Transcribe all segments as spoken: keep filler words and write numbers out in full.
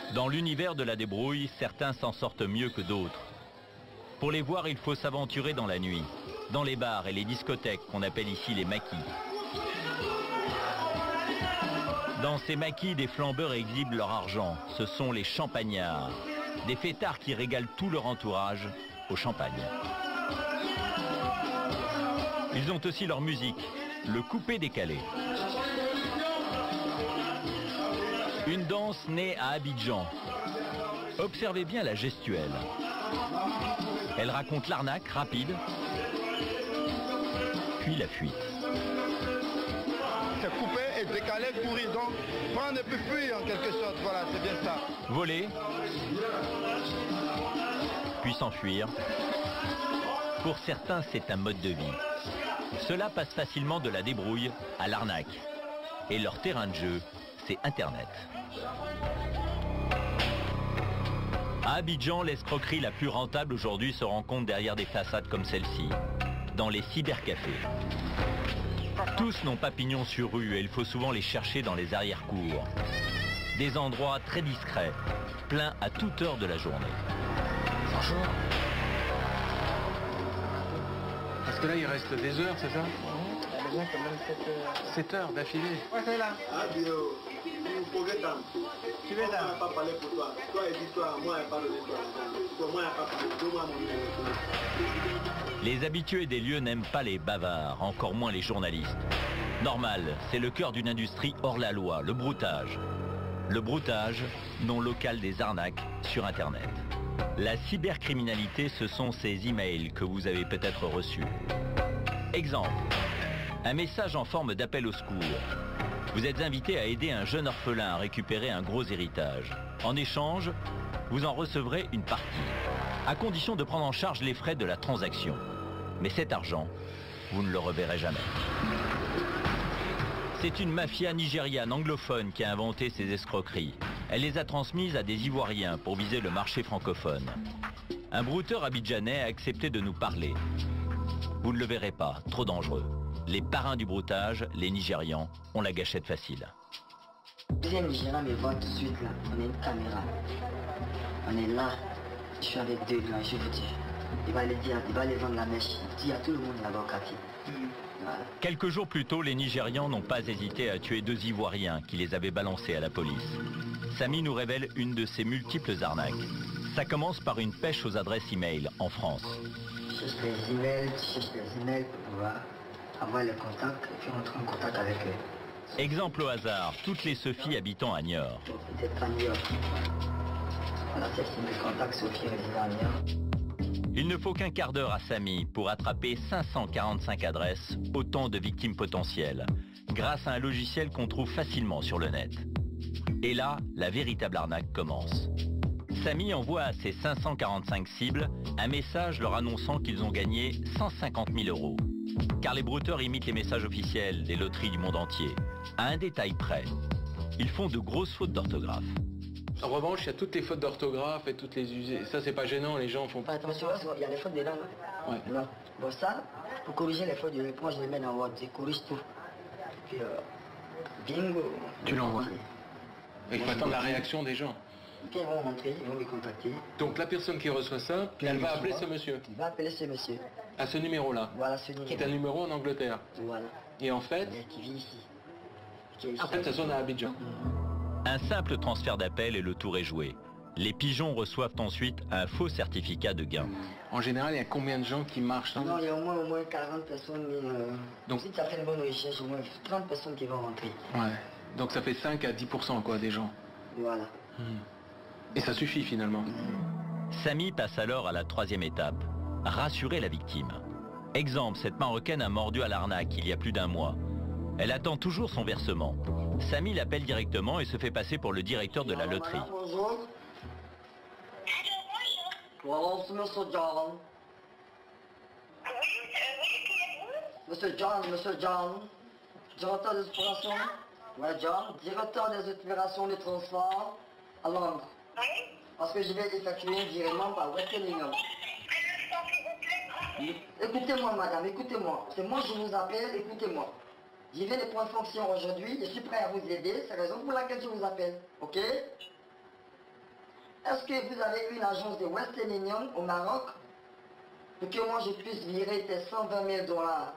Dans l'univers de la débrouille, certains s'en sortent mieux que d'autres. Pour les voir, il faut s'aventurer dans la nuit, dans les bars et les discothèques qu'on appelle ici les maquis. Dans ces maquis, des flambeurs exhibent leur argent. Ce sont les champagnards, des fêtards qui régalent tout leur entourage au champagne. Ils ont aussi leur musique, le coupé-décalé. Une danse née à Abidjan. Observez bien la gestuelle. Elle raconte l'arnaque rapide, puis la fuite. C'est coupé et décalé, courir, donc prendre et puis fuir en quelque sorte, voilà, c'est bien ça. Voler, puis s'enfuir. Pour certains, c'est un mode de vie. Cela passe facilement de la débrouille à l'arnaque. Et leur terrain de jeu, c'est Internet. À Abidjan, l'escroquerie la plus rentable aujourd'hui se rencontre derrière des façades comme celle-ci, dans les cybercafés. Tous n'ont pas pignon sur rue et il faut souvent les chercher dans les arrière-cours. Des endroits très discrets, pleins à toute heure de la journée. Bonjour. Parce que là, il reste des heures, c'est ça? Il y a besoin quand même sept heures. sept heures d'affilée? Ouais, c'est là. Ah, Dio, tu veux dans. Tu veux dans. Moi, je pas parler pour toi. Toi, et dis-toi, moi, je parle de toi. Moi, je pas parler. Donne-moi mon numéro. Les habitués des lieux n'aiment pas les bavards, encore moins les journalistes. Normal, c'est le cœur d'une industrie hors la loi, le broutage. Le broutage, nom local des arnaques sur Internet. La cybercriminalité, ce sont ces emails que vous avez peut-être reçus. Exemple, un message en forme d'appel au secours. Vous êtes invité à aider un jeune orphelin à récupérer un gros héritage. En échange, vous en recevrez une partie, à condition de prendre en charge les frais de la transaction. Mais cet argent, vous ne le reverrez jamais. C'est une mafia nigériane anglophone qui a inventé ces escroqueries. Elle les a transmises à des Ivoiriens pour viser le marché francophone. Un brouteur abidjanais a accepté de nous parler. Vous ne le verrez pas, trop dangereux. Les parrains du broutage, les Nigérians, ont la gâchette facile. Le deuxième Nigérian me voit tout de suite là, on a une caméra. On est là, je suis avec deux grands, je vous dis. Il va les dire, il va les vendre la mèche. Il dit à tout le monde là-bas au quartier. Voilà. Quelques jours plus tôt, les Nigérians n'ont pas hésité à tuer deux Ivoiriens qui les avaient balancés à la police. Samy nous révèle une de ses multiples arnaques. Ça commence par une pêche aux adresses e-mail en France. Tu cherches les emails, tu cherches les emails pour pouvoir avoir les contacts et puis rentrer en contact avec eux. Exemple au hasard, toutes les Sophie habitant à Niort. Peut-être à Niort. Voilà, c'est mes contacts, Sophie résident à Niort. Il ne faut qu'un quart d'heure à Samy pour attraper cinq cent quarante-cinq adresses, autant de victimes potentielles, grâce à un logiciel qu'on trouve facilement sur le net. Et là, la véritable arnaque commence. Samy envoie à ses cinq cent quarante-cinq cibles un message leur annonçant qu'ils ont gagné cent cinquante mille euros. Car les brouteurs imitent les messages officiels des loteries du monde entier, à un détail près. Ils font de grosses fautes d'orthographe. En revanche, il y a toutes les fautes d'orthographe et toutes les usées. Ça, c'est pas gênant, les gens font pas. Attention, il y a des fautes dedans. Ouais. Non. Bon, ça, pour corriger les fautes de l'éponge, je les mets dans Word, je corrige tout. Puis, euh, bingo. Tu l'envoies. Et il faut attendre la réaction des gens. Puis ils vont rentrer, ils vont me contacter. Donc la personne qui reçoit ça, Puis elle va il appeler va- ce monsieur, Il va appeler ce monsieur. à ce numéro-là, Voilà ce numéro. qui est un numéro en Angleterre. Voilà. Et en fait, Et qui vit ici. Qui est en fait, ça sonne à Abidjan. Un simple transfert d'appel et le tour est joué. Les pigeons reçoivent ensuite un faux certificat de gain. En général, il y a combien de gens qui marchent dans... Non, il y a au moins, au moins quarante personnes. Euh, Donc- si tu as fait une bonne recherche, au moins trente personnes qui vont rentrer. Ouais. Donc ça fait cinq à dix pour cent quoi, des gens. Voilà. Et ça suffit finalement. Samy passe alors à la troisième étape, rassurer la victime. Exemple, cette Marocaine a mordu à l'arnaque il y a plus d'un mois. Elle attend toujours son versement. Samy l'appelle directement et se fait passer pour le directeur de la loterie. Bonjour. Bonjour, c'est Monsieur John. Monsieur John, Monsieur John. Directeur des opérations. Ouais, John. Directeur des opérations de transport à Londres. Oui. Parce que je vais effectuer un virement par Western Union. Écoutez-moi, madame, écoutez-moi. C'est moi qui vous appelle, écoutez-moi. Je viens de prendre fonction aujourd'hui, je suis prêt à vous aider, c'est la raison pour laquelle je vous appelle, ok? est-ce que vous avez une agence de Western Union au Maroc pour que moi je puisse virer tes cent vingt mille dollars?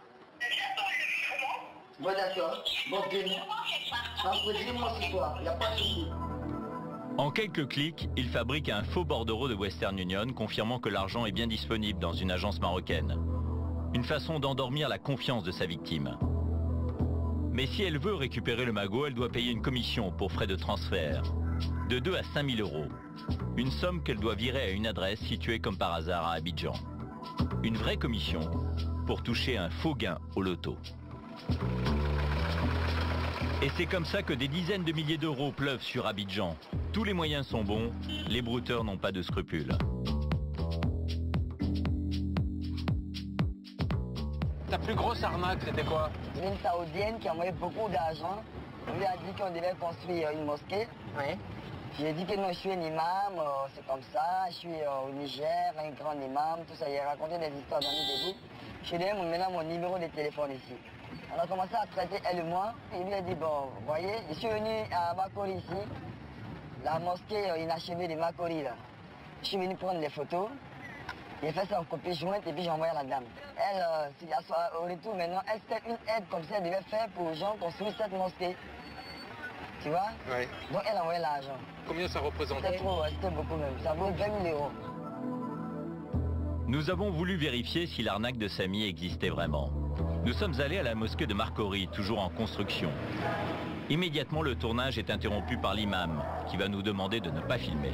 Bon d'accord, bon demain, dis-moi ce soir, il n'y a pas de souci. En quelques clics, il fabrique un faux bordereau de Western Union confirmant que l'argent est bien disponible dans une agence marocaine. Une façon d'endormir la confiance de sa victime. Mais si elle veut récupérer le magot, elle doit payer une commission pour frais de transfert de deux à cinq mille euros. Une somme qu'elle doit virer à une adresse située comme par hasard à Abidjan. Une vraie commission pour toucher un faux gain au loto. Et c'est comme ça que des dizaines de milliers d'euros pleuvent sur Abidjan. Tous les moyens sont bons, les brouteurs n'ont pas de scrupules. Ta plus grosse arnaque, c'était quoi? Une saoudienne qui a envoyé beaucoup d'argent. On lui a dit qu'on devait construire une mosquée. Oui. Je lui ai dit que non, je suis un imam, euh, c'est comme ça, je suis euh, au Niger, un grand imam, tout ça. Il a raconté des histoires d'amis de vous. Je lui ai donné maintenant mon numéro de téléphone ici. On a commencé à traiter elle et moi. Et il lui a dit, bon, vous voyez, je suis venu à Makori ici, la mosquée euh, inachevée de Makori là. Je suis venu prendre des photos. J'ai fait ça en copie jointe et puis j'ai envoyé à la dame. Elle, euh, au retour maintenant, elle c'était une aide comme ça, elle devait faire pour les gens construire cette mosquée. Tu vois? Oui. Donc elle a envoyé l'argent. Combien ça représentait? C'était trop, c'était beaucoup même. Ça vaut vingt mille euros. Nous avons voulu vérifier si l'arnaque de Samy existait vraiment. Nous sommes allés à la mosquée de Marcory, toujours en construction. Immédiatement, le tournage est interrompu par l'imam, qui va nous demander de ne pas filmer.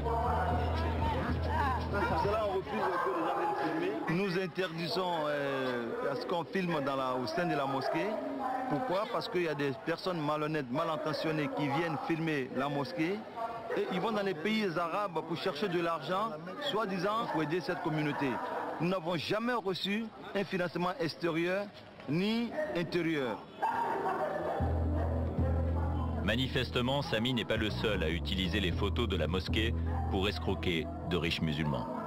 Nous interdisons euh, à ce qu'on filme dans la, au sein de la mosquée. Pourquoi? Parce qu'il y a des personnes malhonnêtes, mal intentionnées qui viennent filmer la mosquée et ils vont dans les pays arabes pour chercher de l'argent, soi-disant pour aider cette communauté. Nous n'avons jamais reçu un financement extérieur ni intérieur. Manifestement, Samy n'est pas le seul à utiliser les photos de la mosquée pour escroquer de riches musulmans.